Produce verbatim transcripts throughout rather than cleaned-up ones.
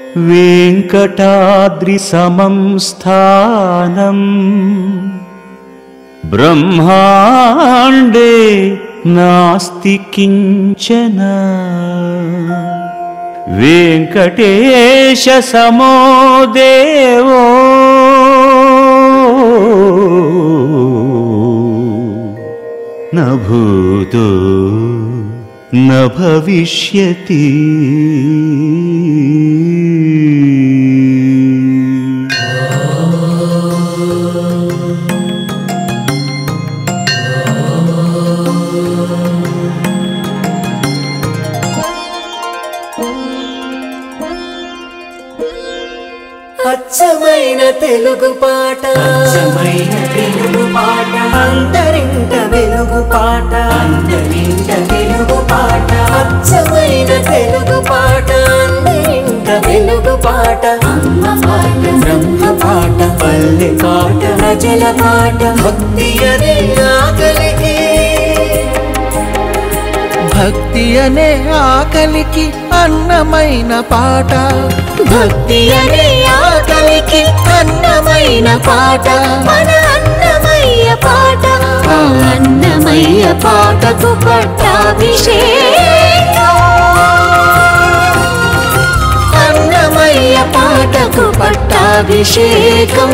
వెంకటాద్రి సమం స్థానం బ్రహ్మాండే నాస్తి కించన వెంకటేశ సమో దేవో న భూతో న భవిష్యతి. అచ్చమైన తెలుగు పాట, అచ్చమైన తెలుగు పాట, అంతరింట వెలుగు పాట, అంతరింట వెలుగు పాట, అచ్చమైన తెలుగు పాట, అంతరింట వెలుగు పాట, అమ్మ పాట, బ్రహ్మ పాట, పల్లె పాట, ప్రజల పాట, భక్తి అనే ఆకలికి, భక్తి అనే ఆకలికి అన్నమైన పాట, భక్తి అనే ఆకలికి అన్నమైన పాట, మన అన్నమయ్య పాట, ఆ అన్నమయ్య పాటకు పట్టాభిషేకం, అన్నమయ్య పాటకు పట్టాభిషేకం.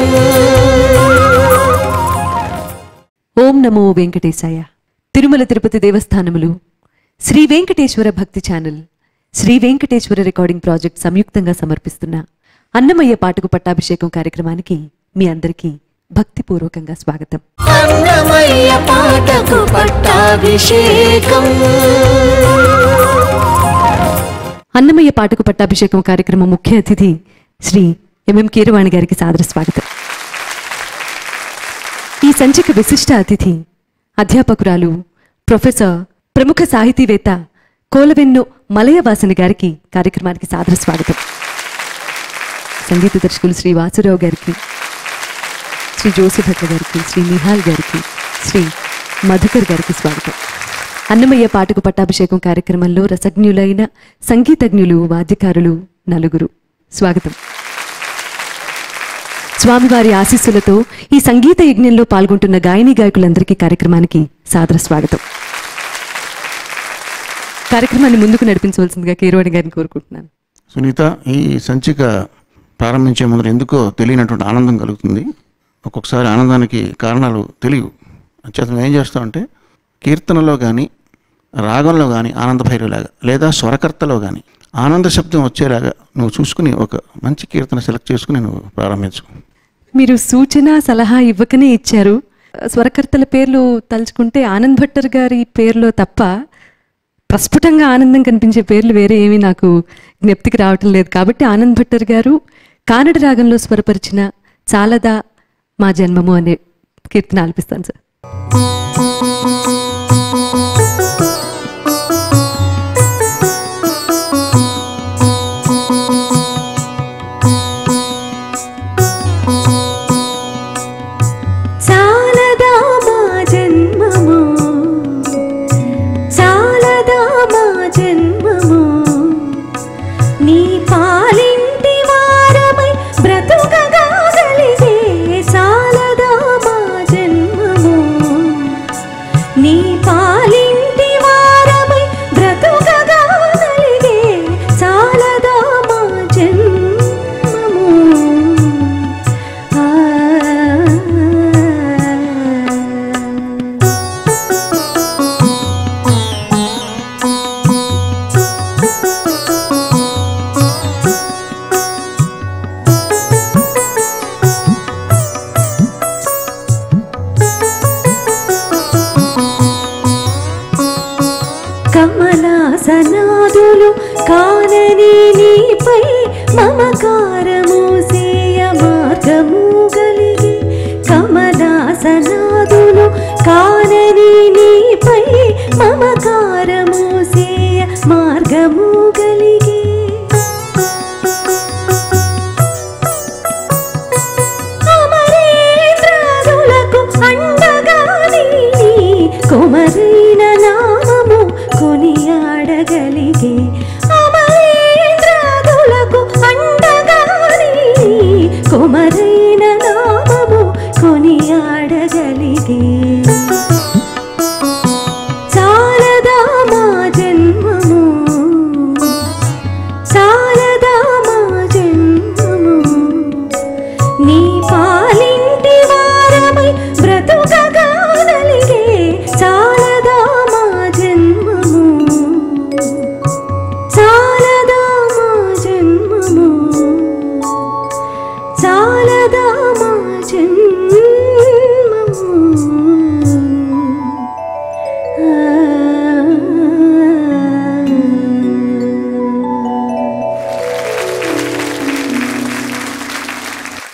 ఓం నమో వెంకటేశాయ. తిరుమల తిరుపతి దేవస్థానములు, శ్రీ వెంకటేశ్వర భక్తి channel, Shri Venkateswara recording project సంయుక్తంగా సమర్పిస్తున్న అన్నమయ్య పాటకు పట్టాభిషేకం కార్యక్రమానికి మీ అందరికీ భక్తిపూర్వకంగా స్వాగతం. అన్నమయ్య పాటకు పట్టాభిషేకం. అన్నమయ్య పాటకు పట్టాభిషేకం కార్యక్రమం ముఖ్య అతిథి శ్రీ ఎంఎం కీరవాణి గారికి సాదర స్వాగతం. ఈ సంచిక విశిష్ట అతిథి అధ్యాపకురాలు, ప్రొఫెసర్, ప్రముఖ సాహితీవేత్త కోలవెన్ను మలయవాసని గారికి కార్యక్రమానికి సాదర స్వాగతం. సంగీత దర్శకులు శ్రీ వాసురావు గారికి, శ్రీ జోసిభట్ల గారికి, శ్రీ నిహాల్ గారికి, శ్రీ మధుకర్ గారికి స్వాగతం. అన్నమయ్య పాటకు పట్టాభిషేకం కార్యక్రమంలో రసజ్ఞులైన సంగీతజ్ఞులు, వాద్యకారులు నలుగురు స్వాగతం. స్వామివారి ఆశీస్సులతో ఈ సంగీత యజ్ఞంలో పాల్గొంటున్న గాయని గాయకులందరికీ కార్యక్రమానికి సాదర స్వాగతం. కార్యక్రమాన్ని ముందుకు నడిపించవలసిందిగా కీరవాణి గారిని కోరుకుంటున్నాను. సునీత, ఈ సంచిక ప్రారంభించే ముందు ఎందుకో తెలియనటువంటి ఆనందం కలుగుతుంది. ఒక్కొక్కసారి ఆనందానికి కారణాలు తెలియవు. అంచేత ఏం చేస్తామంటే కీర్తనలో కానీ, రాగంలో కానీ ఆనంద భైరవిలాగా, లేదా స్వరకర్తలో కానీ ఆనంద శబ్దం వచ్చేలాగా నువ్వు చూసుకుని ఒక మంచి కీర్తన సెలెక్ట్ చేసుకుని నువ్వు ప్రారంభించు. మీరు సూచన సలహా ఇవ్వకనే ఇచ్చారు. స్వరకర్తల పేర్లు తలుచుకుంటే ఆనంద్ భట్టర్ గారి పేర్లో తప్ప ప్రస్ఫుటంగా ఆనందం కనిపించే పేర్లు వేరే ఏమీ నాకు జ్ఞప్తికి రావటం లేదు. కాబట్టి ఆనంద్ భట్టర్ గారు కానడ రాగంలో స్వరపరిచిన చాలదా మా జన్మము అనే కీర్తన ఆలపిస్తాను సార్.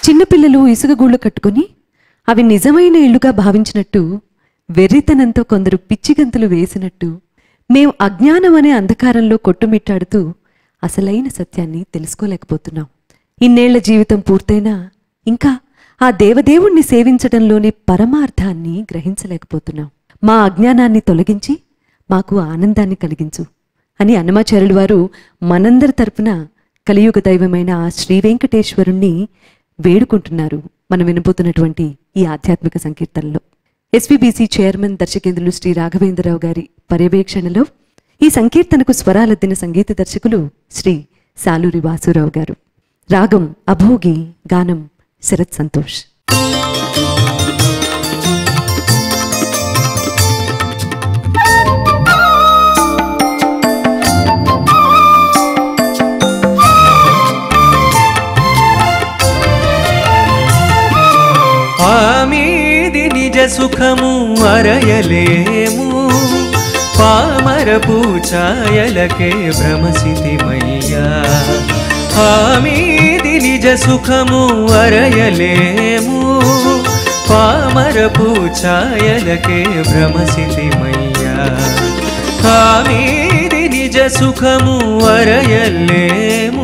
చిన్నపిల్లలు ఇసుకగూళ్ళు కట్టుకొని అవి నిజమైన ఇళ్లుగా భావించినట్టు, వెర్రితనంతో కొందరు పిచ్చిగంతులు వేసినట్టు, మేం అజ్ఞానం అనే అంధకారంలో కొట్టుమిట్టాడుతూ అసలైన సత్యాన్ని తెలుసుకోలేకపోతున్నాం. ఇన్నేళ్ల జీవితం పూర్తయినా ఇంకా ఆ దేవదేవుణ్ణి సేవించడంలోని పరమార్థాన్ని గ్రహించలేకపోతున్నాం. మా అజ్ఞానాన్ని తొలగించి మాకు ఆనందాన్ని కలిగించు అని అన్నమాచార్యులు వారు మనందరి తరపున కలియుగ దైవమైన ఆ శ్రీ వెంకటేశ్వరుణ్ణి వేడుకుంటున్నారు మనం వినబోతున్నటువంటి ఈ ఆధ్యాత్మిక సంకీర్తనలో. ఎస్వీబీసీ చైర్మన్ దర్శకేంద్రులు శ్రీ రాఘవేంద్రరావు గారి పర్యవేక్షణలో ఈ సంకీర్తనకు స్వరాలద్దిన సంగీత దర్శకులు శ్రీ సాలూరి వాసురావు గారు. రాగం అభోగి, గానం శరత్ సంతోష్. ఆమీది నిజ సుఖము అరయలేము, పామరపు ఛాయలకే భ్రమసితిమయ్యా. ఆమీది నిజ సుఖము అరయలేము, పామరపు ఛాయలకే భ్రమసితిమయ్యా. ఆమీది నిజ సుఖము అరయలేము.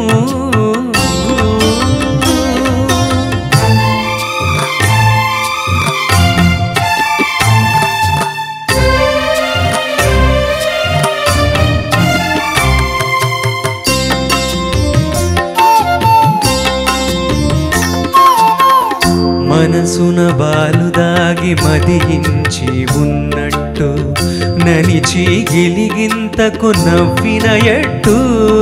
మనసున బాలు దాగి మదించి ఉన్నట్టు, ననిచి గిలిగింతకు నవ్విన ఎట్టు.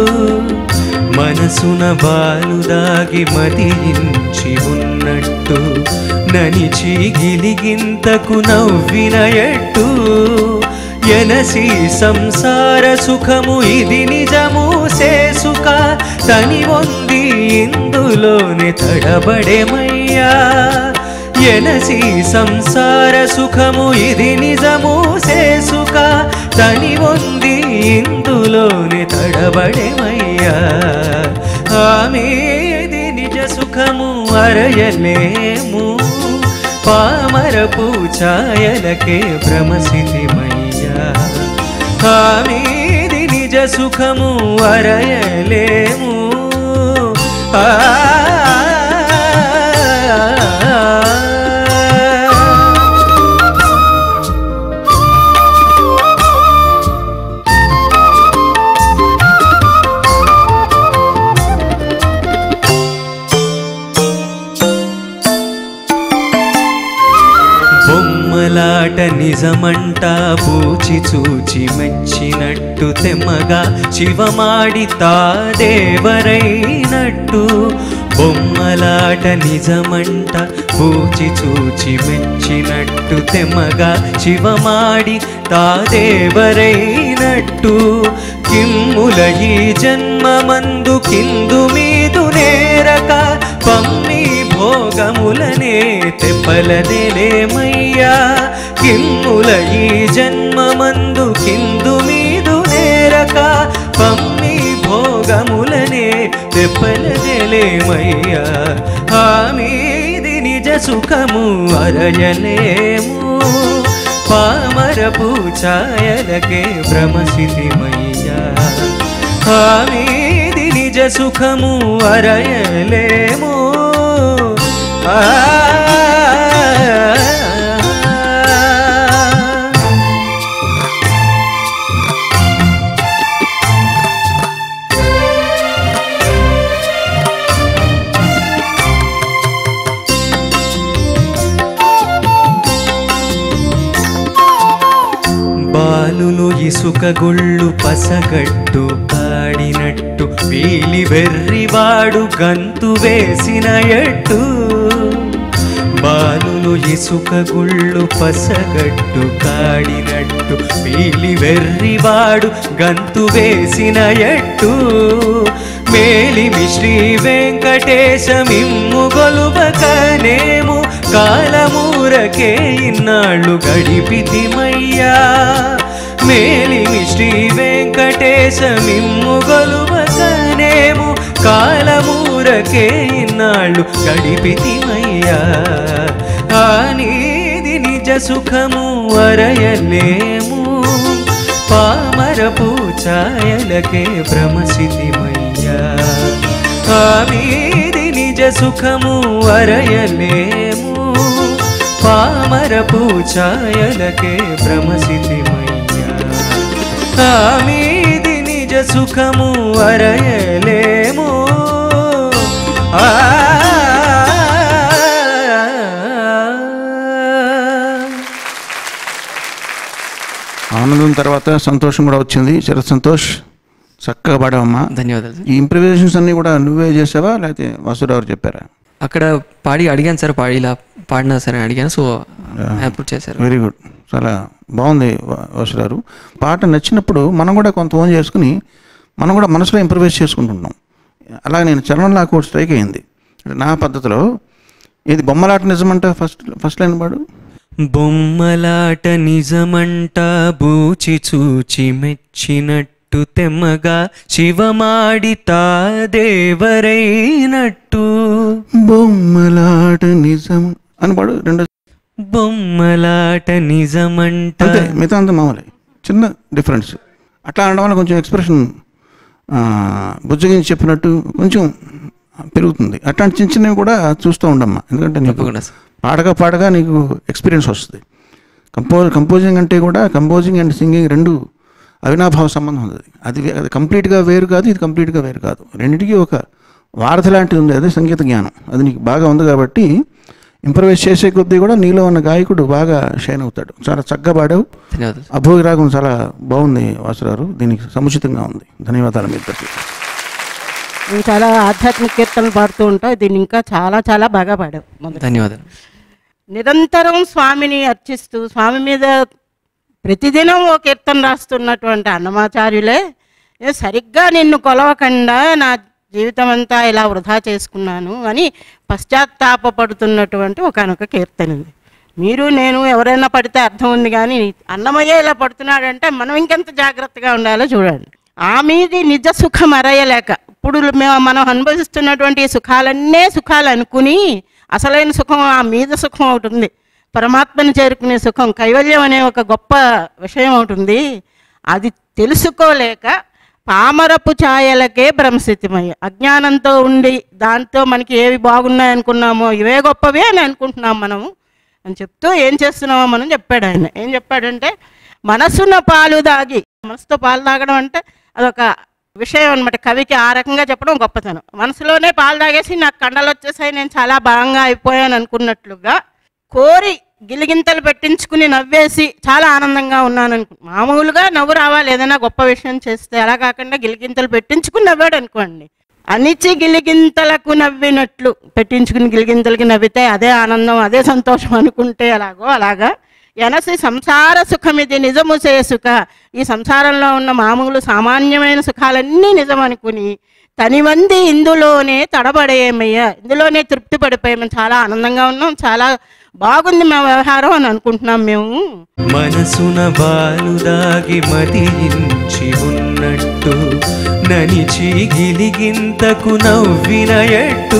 మనసున బాలు దాగి మదించి ఉన్నట్టు, ననిచి గిలిగింతకు నవ్విన ఎట్టు. ఎనసి సంసార సుఖము ఇది నిజము సేసుక, తని వంది ఇందులోనే తడబడేమయ్యా. ఎనసి సంసార సుఖము ఇది నిజము సేసుక, తని వంది ఇందులోనే తడబడేమయ్యా. ఆమేది నిజ సుఖము అరయలేము, పామరపు ఛాయలకే భ్రమసితిమయ్యా. ఆమేది నిజ సుఖము అరయలేము. ఆ బొమ్మలాట నిజమంట పూచి చూచి మెచ్చినట్టు, తెమ్మగా శివమాడి తాదేవరైనట్టు. బొమ్మలాట నిజమంట పూచి చూచి మెచ్చినట్టు, తెమ్మగా శివమాడి తాదేవరైనట్టు. కిమ్ముల ఈ జన్మమందు కిందు మీదు నేరక, పమ్మి భోగములనే తెప్పలదేలేమయ్యా. కిమ్ముల ఈ జన్మమందు కిందు మీదు నేరక, పమ్మి భోగములనే తెప్పలదేలేమయ్యా. ఆమీది నిజ సుఖము అరయలేము, పామరపు ఛాయలకే భ్రమసితిమయ్యా. ఆమీది నిజ సుఖము అరయలేము. ఆ బాలులు ఇసుక గుళ్ళు పసగట్టు కాడినట్టు, పీలి వెర్రివాడు గంతు వేసిన ఎట్టు. బాలులు ఇసుక గుళ్ళు పసగట్టు కాడినట్టు, పీలి వెర్రివాడు గంతు వేసిన ఎట్టు. మేలిమి శ్రీ వెంకటేశమిమ్ము గొలుబకనేము, కాలమూరకే ఇన్నాళ్ళు గడిపితిమయ్యా. మేలిమి శ్రీ వెంకటేశమిమ్ము గొలుబకనేము, కాలమూర కాలమూరకే ఇన్నాళ్ళు గడిపితిమయ్యా ఆ నీది నిజ సుఖము అరయలేము పామరపు ఛాయలకే భ్రమసితిమయ్యా ఆ మీది నిజ సుఖము అరయలేము పామరపు ఛాయలకే భ్రమసితిమయ్యా ఆ మీది నిజ సుఖము అరయలేము ఆ ఆనందం తర్వాత సంతోషం కూడా వచ్చింది. శరత్ సంతోష్, చక్కగా పాడావమ్మా. ధన్యవాదాలు. ఈ ఇంప్రవైజేషన్స్ అన్నీ కూడా నువ్వే చేసావా లేకపోతే వాసురావు చెప్పారా? అక్కడ పాడి అడిగాను సార్, పాడి ఇలా పాడినా సరే అడిగాను, సో అప్రూవ్ చేశారు. వెరీ గుడ్, చాలా బాగుంది వాసురావు. పాట నచ్చినప్పుడు మనం కూడా కొంత ఓన్ చేసుకుని మనం కూడా మనసులో ఇంప్రవైజ్ చేసుకుంటున్నాం. అలాగే నేను చరణంలో కూడా స్ట్రైక్ అయింది నా పద్ధతిలో. ఇది బొమ్మలాట నిజమంట, ఫస్ట్ ఫస్ట్ లైన్ పాడు. బొమ్మలాట నిజమంట బూచి చూచి మెచ్చినట్టు తెమ్మగా శివమాడి తాదేవరైనట్టు బొమ్మలాట నిజం అని పాడు. రెండో బొమ్మలాట నిజమంట, మిగతా అంతా మామూలే, చిన్న డిఫరెన్స్. అట్లా అనడం వల్ల కొంచెం ఎక్స్ప్రెషన్ బుజ్జగించి చెప్పినట్టు కొంచెం పెరుగుతుంది. అట్లాంటి చిన్న చిన్నవి కూడా చూస్తూ ఉండమ్మా, ఎందుకంటే నీకు పాడగా పాడగా నీకు ఎక్స్పీరియన్స్ వస్తుంది. కంపోజ్ కంపోజింగ్ అంటే కూడా కంపోజింగ్ అండ్ సింగింగ్ రెండు అవినాభావ సంబంధం ఉంది. అది అది కంప్లీట్గా వేరు కాదు, ఇది కంప్లీట్గా వేరు కాదు. రెండింటికి ఒక వారధి లాంటిది ఉంది, అదే సంగీత జ్ఞానం. అది నీకు బాగా ఉంది కాబట్టి ఇంప్రవైజ్ చేసే కొద్దీ కూడా నీలో ఉన్న గాయకుడు బాగా షైన్ అవుతాడు. చాలా చక్కగా పాడావు. అభోగి రాగం చాలా బాగుంది వాసురావు, దీనికి సముచితంగా ఉంది. ధన్యవాదాలు మీ ఇద్దరికి. నేను చాలా ఆధ్యాత్మిక కీర్తనలు పాడుతూ ఉంటావు, దీన్ని ఇంకా చాలా చాలా బాగా పాడావు. ధన్యవాదాలు. నిరంతరం స్వామిని అర్చిస్తూ స్వామి మీద ప్రతిదినం ఓ కీర్తన రాస్తున్నటువంటి అన్నమాచార్యులే సరిగ్గా నిన్ను కొలవకుండా నా జీవితం అంతా ఇలా వృధా చేసుకున్నాను అని పశ్చాత్తాపడుతున్నటువంటి ఒకనొక కీర్తన ఉంది. మీరు నేను ఎవరైనా పడితే అర్థం ఉంది, కానీ అన్నమయ్య ఇలా పడుతున్నాడంటే మనం ఇంకెంత జాగ్రత్తగా ఉండాలో చూడండి. ఆ మీది నిజ సుఖం అరయలేక, ఇప్పుడు మేము మనం అనుభవిస్తున్నటువంటి సుఖాలన్నే సుఖాలు అనుకుని అసలైన సుఖం ఆ మీద సుఖం ఒకటి ఉంది, పరమాత్మను చేరుకునే సుఖం, కైవల్యం అనే ఒక గొప్ప విషయం ఒకటి ఉంది. అది తెలుసుకోలేక పామరపు ఛాయలకే భ్రమస్థితిమయ్య, అజ్ఞానంతో ఉండి దాంతో మనకి ఏవి బాగున్నాయనుకున్నామో ఇవే గొప్పవే అని అనుకుంటున్నాం మనము అని చెప్తూ ఏం చేస్తున్నామో మనం చెప్పాడు ఆయన. ఏం చెప్పాడంటే, మనసున్న పాలు దాగి, మనసుతో పాలు తాగడం అంటే అదొక విషయం అనమాట. కవికి ఆ రకంగా చెప్పడం గొప్పతనం. మనసులోనే పాలు తాగేసి నాకు కండలు వచ్చేసాయి, నేను చాలా బాగా అయిపోయాను అనుకున్నట్లుగా కోరి గిలిగింతలు పెట్టించుకుని నవ్వేసి చాలా ఆనందంగా ఉన్నాను అనుకు, మామూలుగా నవ్వు రావాలి ఏదైనా గొప్ప విషయం చేస్తే, అలా కాకుండా గిలిగింతలు పెట్టించుకుని నవ్వాడు అనుకోండి. అనిచి గిలిగింతలకు నవ్వినట్లు పెట్టించుకుని గిలిగింతలకి నవ్వితే అదే ఆనందం, అదే సంతోషం అనుకుంటే అలాగో అలాగా ఎనసి సంసార సుఖం ఇది నిజము చేసుక, ఈ సంసారంలో ఉన్న మామూలు సామాన్యమైన సుఖాలన్నీ నిజం అనుకుని తనివంది ఇందులోనే తడబడేమయ్యా, ఇందులోనే తృప్తి పడిపోయాము, చాలా ఆనందంగా ఉన్నాం, చాలా బాగుంది మా వ్యవహారం అని అనుకుంటున్నాం మేము. మనసున బాలు దాగి మదించి ఉన్నట్టు ననిచి గిలిగింతకు నవ్విన ఎట్టు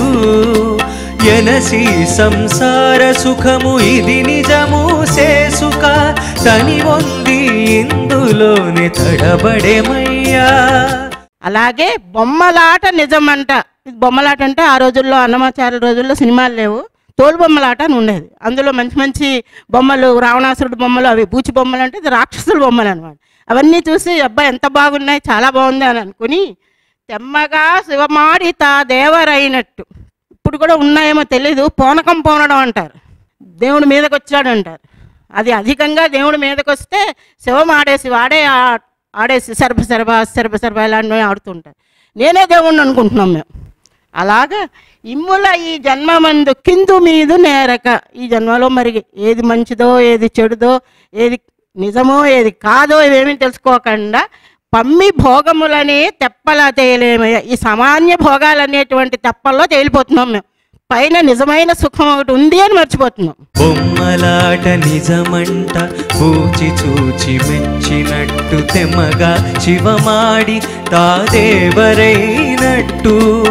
ఎనసి సంసార సుఖము ఇది నిజము సేసుక తని వంది ఇందులోనే తడబడేమయ్యా. అలాగే బొమ్మలాట నిజమంట. బొమ్మలాట అంటే ఆ రోజుల్లో అన్నమాచార్య రోజుల్లో సినిమాలు లేవు, తోలు బొమ్మలాట అని ఉండేది. అందులో మంచి మంచి బొమ్మలు, రావణాసురుడు బొమ్మలు, అవి బూచి బొమ్మలు అంటే ఇది రాక్షసుల బొమ్మలు అనమాట. అవన్నీ చూసి అబ్బాయి ఎంత బాగున్నాయి, చాలా బాగుంది అని అనుకుని తెమ్మగా శివమాడి తా దేవరైనట్టు, ఇప్పుడు కూడా ఉన్నాయేమో తెలీదు, పోనకం పోనడం అంటారు, దేవుడి మీదకి వచ్చాడు అంటారు. అది అధికంగా దేవుడి మీదకి వస్తే శివం ఆడేసి వాడే ఆడేసి సర్భ సర్భ సర్భ సర్భ ఇలాంటివి ఆడుతుంటారు. నేనే దేవుణ్ణి అనుకుంటున్నాం మేము. అలాగా ఇమ్ముల ఈ జన్మమందు కిందు మీదు నేరక, ఈ జన్మలో మరి ఏది మంచిదో ఏది చెడుదో ఏది నిజమో ఏది కాదో ఇవేమీ తెలుసుకోకుండా పమ్మి భోగములనే తెప్పలా తేలేమయ్య, ఈ సామాన్య భోగాలనేటువంటి తెప్పల్లో తేలిపోతున్నాం మేము. పైన నిజమైన సుఖం ఒకటి ఉంది అని మర్చిపోతున్నాం. బొమ్మలాట నిజమంట పూచి చూచి మెచ్చినట్టు తెమ్మగా శివమాడి తాదేవరైనట్టు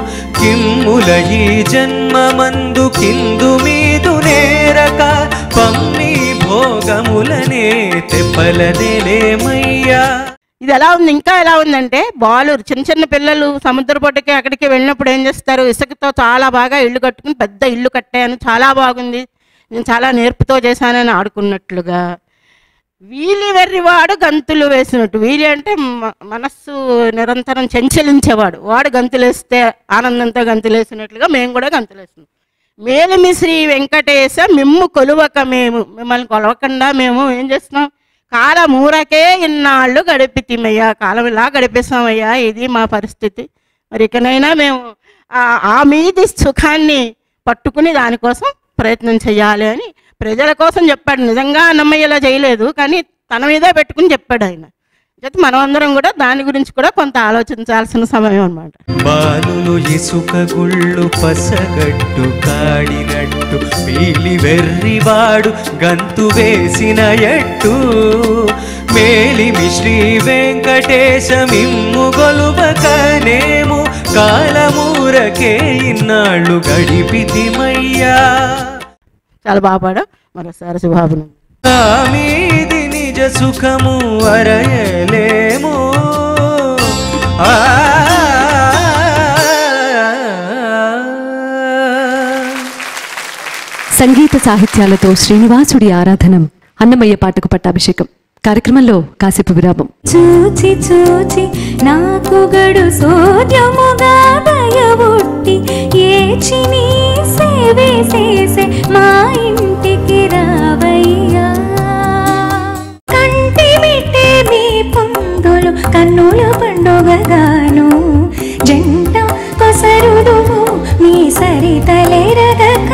కిమ్ముల ఈ జన్మమందు కిందు మీదు నేరక పమ్మి భోగములనే తెప్పలదేలేమయ్యా. ఇది ఎలా ఉంది, ఇంకా ఎలా ఉందంటే బాలు చిన్న చిన్న పిల్లలు సముద్ర పొట్టుకి అక్కడికి వెళ్ళినప్పుడు ఏం చేస్తారు, ఇసుకతో చాలా బాగా ఇల్లు కట్టుకుని పెద్ద ఇల్లు కట్టాను, చాలా బాగుంది, నేను చాలా నేర్పుతో చేశానని ఆడుకున్నట్లుగా వీలి వెర్రివాడు గంతులు వేసినట్టు, వీలి అంటే మనస్సు నిరంతరం చంచలించేవాడు, వాడు గంతులేస్తే ఆనందంతో గంతులేసినట్లుగా మేము కూడా గంతులేస్తున్నాం. మేలిమి శ్రీ వెంకటేశ మిమ్ము కొలువక మేము, మిమ్మల్ని కొలవకుండా మేము ఏం చేస్తున్నాం, కాలమూరకే ఇన్నాళ్ళు గడిపితిమయ్యా, కాలం ఇలా గడిపేస్తామయ్యా, ఇది మా పరిస్థితి, మరి ఇకనైనా మేము ఆ మీది సుఖాన్ని పట్టుకుని దానికోసం ప్రయత్నం చేయాలి అని ప్రజల కోసం చెప్పాడు. నిజంగా అన్నమయ్య ఇలా చేయలేదు, కానీ తన మీదే పెట్టుకుని చెప్పాడు ఆయన. అయితే మనం అందరం కూడా దాని గురించి కూడా కొంత ఆలోచించాల్సిన సమయం అన్నమాట. బాలులు ఇసుక గుళ్ళు పసగట్టు కాడినట్టు పీలి వెర్రివాడు గంతు వేసిన ఎట్టు మేలిమి శ్రీ వెంకటేశ మిమ్ము గొలుబకనేము కాలమూరకే ఇన్నాళ్ళు గడిపితిమయ్యా. చాలా బాగా పాడా. మరోసారి శుభాభినందనలు. మీది నిజ సుఖము అరయలేము. సంగీత సాహిత్యాలతో శ్రీనివాసుడి ఆరాధనం అన్నమయ్య పాటకు పట్టాభిషేకం కార్యక్రమంలో కాసేపు విరామం. చూచి చూచి నాకు గడు సోద్యముగా దయబుట్టి ఏచి నీ సేవే చేసే మా ఇంటికి రావయ్యా. కంటి మిట్టే మీ పొందులు కన్నుల పండుగగాను జంట కొసరుదు మీ సరితలెరగక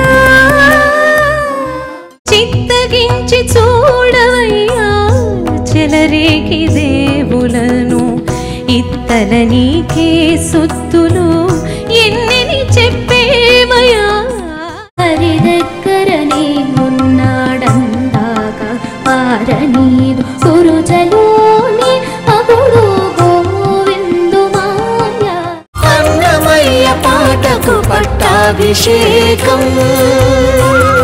చిత్తగించి చూడవయ్యా చెలరేకి దేవులను ఇత్తల నీకే సుత్తులు ఎన్నెని చెప్పేమయ్యా. హరి దగ్గర నేనున్నాడందాక పారనీదు సురుజలోని అప్పుడు గోవిందు మాయా. అన్నమయ్య పాటకు పట్టాభిషేకం.